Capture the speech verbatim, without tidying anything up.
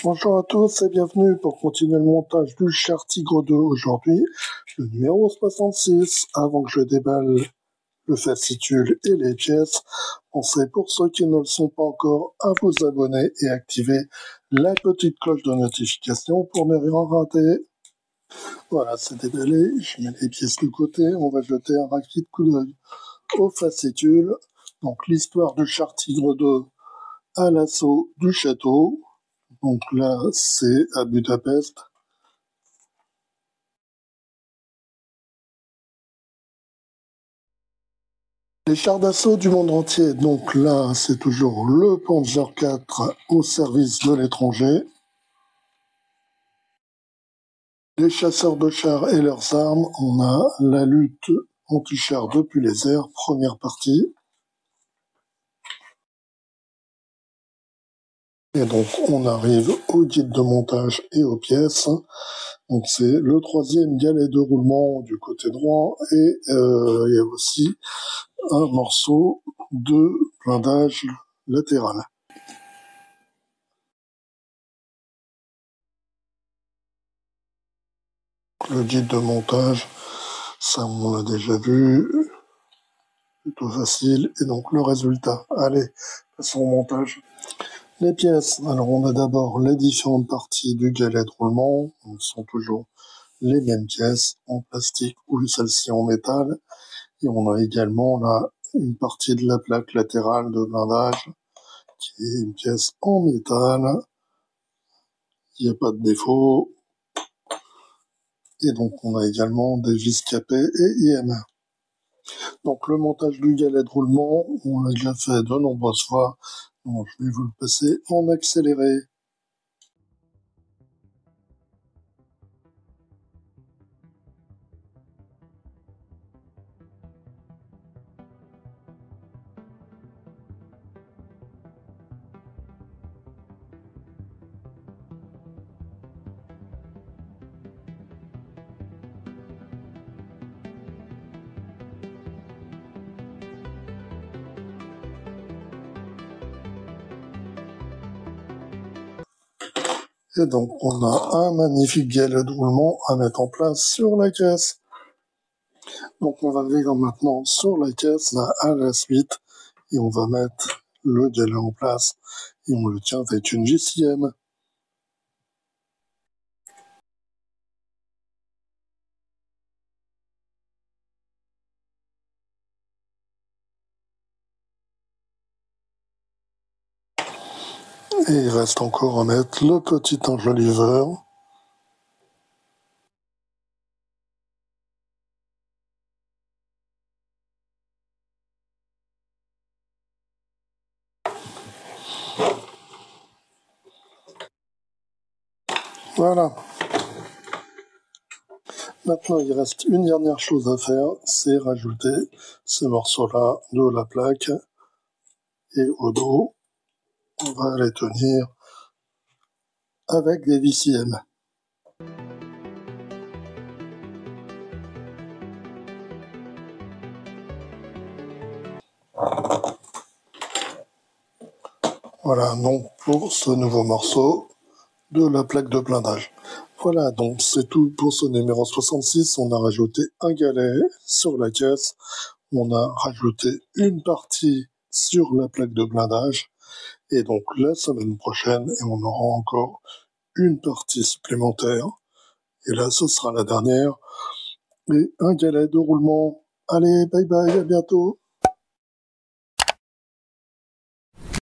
Bonjour à tous et bienvenue pour continuer le montage du Char Tigre deux aujourd'hui, le numéro soixante-six. Avant que je déballe le fascicule et les pièces, pensez pour ceux qui ne le sont pas encore à vous abonner et activer la petite cloche de notification pour ne rien rater. Voilà, c'est déballé, je mets les pièces de côté, on va jeter un rapide coup d'œil au fascicule. Donc l'histoire du Char Tigre deux à l'assaut du château. Donc là, c'est à Budapest. Les chars d'assaut du monde entier. Donc là, c'est toujours le Panzer quatre au service de l'étranger. Les chasseurs de chars et leurs armes. On a la lutte anti-chars depuis les airs, première partie. Et donc, on arrive au guide de montage et aux pièces. Donc, c'est le troisième galet de roulement du côté droit. Et euh, il y a aussi un morceau de blindage latéral. Le guide de montage, ça on l'a déjà vu. Plutôt facile. Et donc, le résultat. Allez, passons au montage. Les pièces. Alors, on a d'abord les différentes parties du galet de roulement. Ce sont toujours les mêmes pièces en plastique ou celle-ci en métal. Et on a également là une partie de la plaque latérale de blindage qui est une pièce en métal. Il n'y a pas de défaut. Et donc, on a également des vis capées et I M. Donc, le montage du galet de roulement, on l'a déjà fait de nombreuses fois. Donc, je vais vous le passer en accéléré. Et donc, on a un magnifique galet de roulement à mettre en place sur la caisse. Donc, on va venir maintenant sur la caisse, là, à la suite, et on va mettre le galet en place, et on le tient avec une vis I M. Et il reste encore à mettre le petit enjoliveur. Voilà. Maintenant, il reste une dernière chose à faire, c'est rajouter ce morceau-là de la plaque. Et au dos, on va les tenir avec des vis I M. Voilà, donc pour ce nouveau morceau de la plaque de blindage. Voilà, donc c'est tout pour ce numéro soixante-six. On a rajouté un galet sur la caisse. On a rajouté une partie sur la plaque de blindage. Et donc la semaine prochaine, et on aura encore une partie supplémentaire. Et là, ce sera la dernière. Et un galet de roulement. Allez, bye bye, à bientôt.